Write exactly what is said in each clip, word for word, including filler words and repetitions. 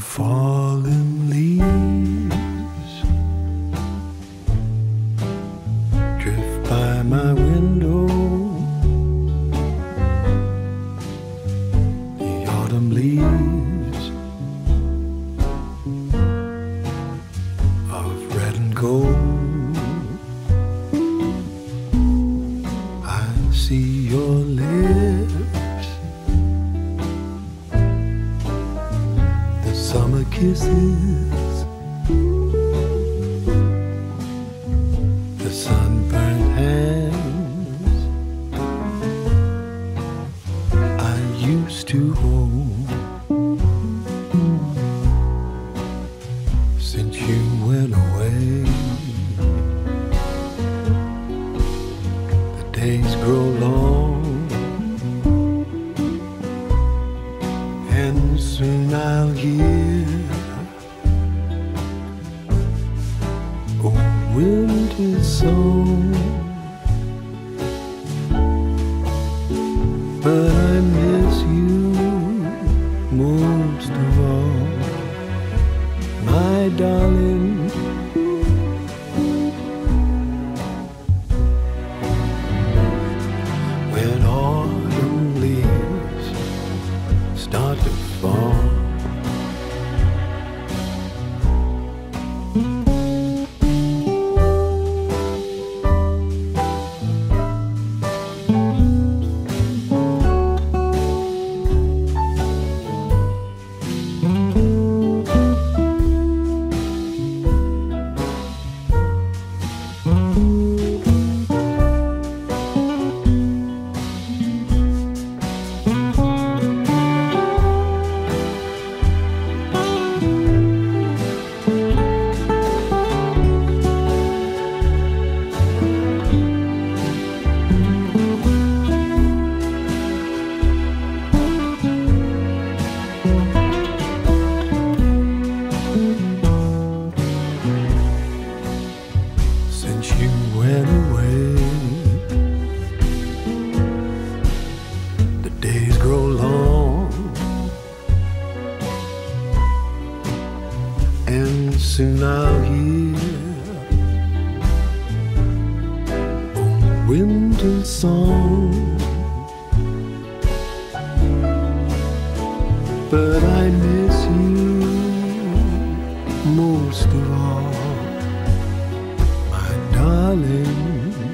fallen leaves drift by my window. The autumn leaves of red and gold. I see your lips, the summer kisses, the sunburned hands I used to hold. Since you went away, the days grow long, and soon I'll hear a winter song. But I miss you most of all, my darling. When autumn leaves start to fall, since you went away, the days grow long, and soon I'll hear a winter song. But I miss you most of all, my darling.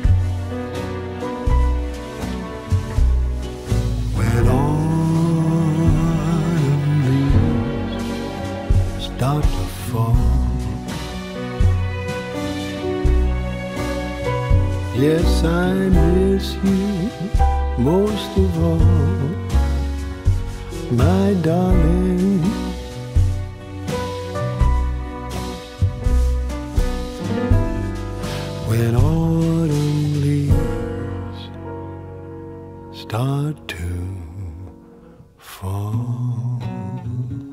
When autumn leaves start to fall, yes, I miss you most of all, my darling. When autumn leaves start to fall.